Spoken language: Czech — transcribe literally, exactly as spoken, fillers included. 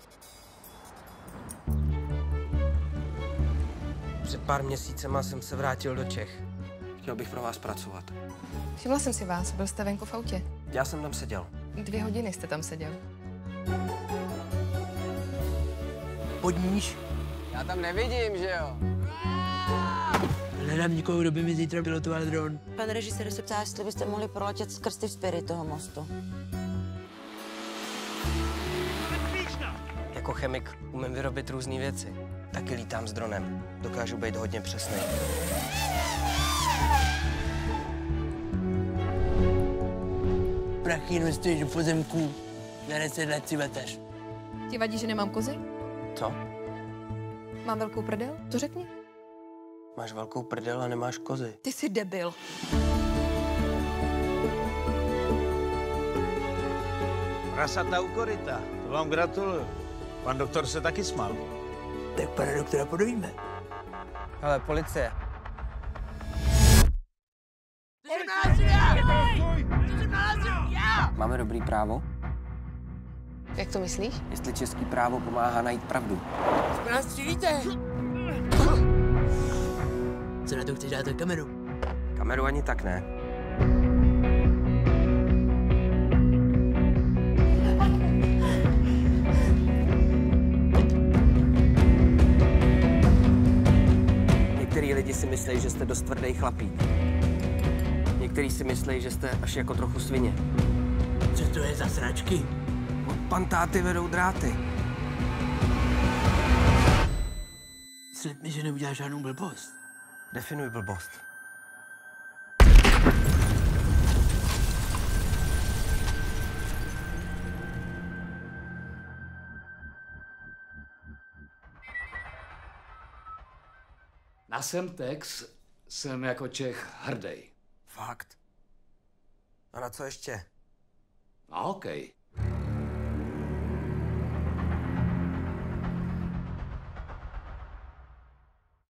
Před pár měsícema jsem se vrátil do Čech. Chtěl bych pro vás pracovat. Všimla jsem si vás, byl jste venku v autě. Já jsem tam seděl. Dvě hodiny jste tam seděl. Pod níž? Já tam nevidím, že jo? Hledám někoho, kdo by mi zítra pilotoval dron. Pan režisér se ptá, jestli byste mohli proletět skrz ty vzpěry toho mostu. Jako chemik umím vyrobit různé věci. Taky lítám s dronem. Dokážu být hodně přesný. Prachy investuješ do pozemků. Na deset let si veteř. Ti vadí, že nemám kozy? Co? Mám velkou prdel? To řekni. Máš velkou prdel a nemáš kozy. Ty jsi debil. Prasata u koryta, to vám gratuluju. Pan doktor se taky smál. Tak pana doktora podojíme. Hele, policie. Máme dobrý právo? Jak to myslíš? Jestli český právo pomáhá najít pravdu. Co nás střílíte? Co na to chceš dát kameru? Kameru ani tak ne. Některý lidi si myslí, že jste dost tvrdý chlapík. Některý si myslí, že jste až jako trochu svině. Co to je za sračky? Od pantáty vedou dráty. Slib mi, že neuděláš žádnou blbost. Definuj blbost. Na Semtex jsem jako Čech hrdý. Fakt. A na co ještě? A okej.